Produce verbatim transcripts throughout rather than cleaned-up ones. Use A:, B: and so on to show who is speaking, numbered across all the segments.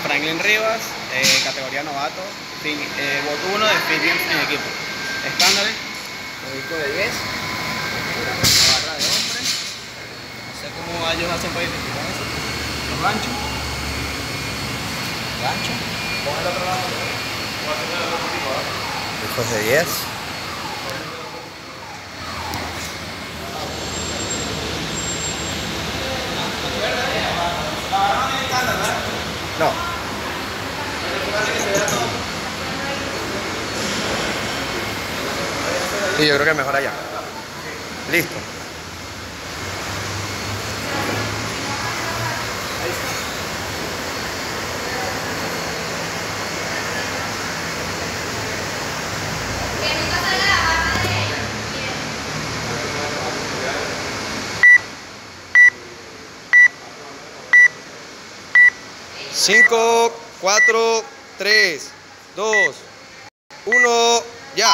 A: Franklin Rivas, eh, categoría novato, fin, eh, bot uno de Fit Games en equipo. Estándar, disco de diez, la barra de hombre. No sé cómo ellos hacen para identificar eso. Los ganchos. Gancho. Pon el otro lado.
B: Discos de diez. No. Sí, yo creo que mejor allá. Listo. Cinco, cuatro, tres, dos, uno, ya.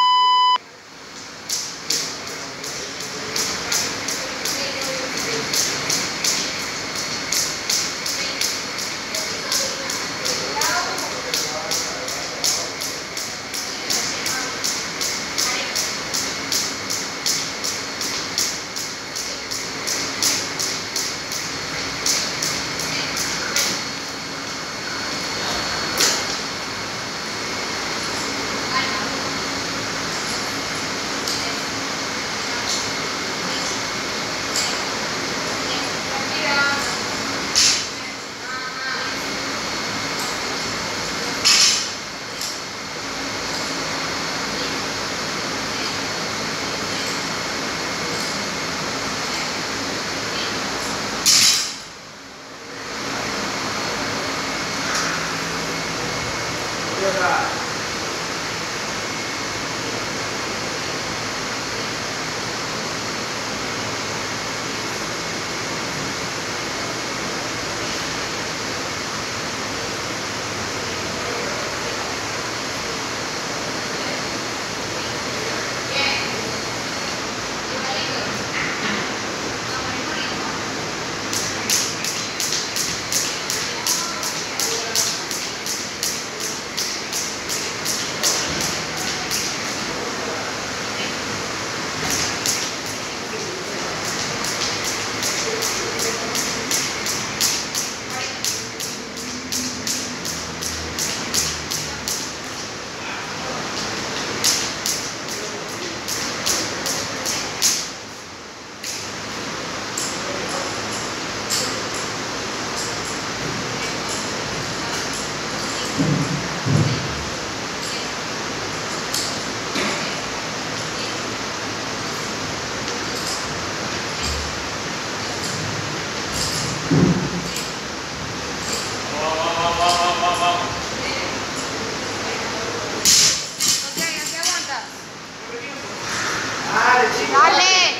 C: Dale.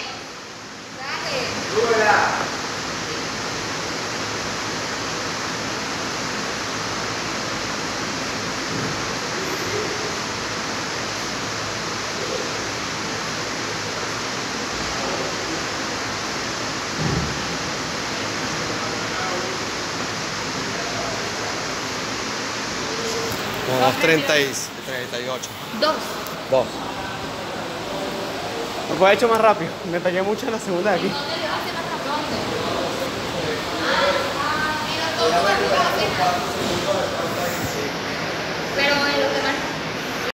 C: Dale.
B: dos treinta y ocho.
C: Dos.
B: Dos.
A: Lo puedo hecho más rápido. Me pegué mucho en la segunda de aquí.
C: ¿Dónde le vas a hacer más rápido? Ah, en los dos lugares.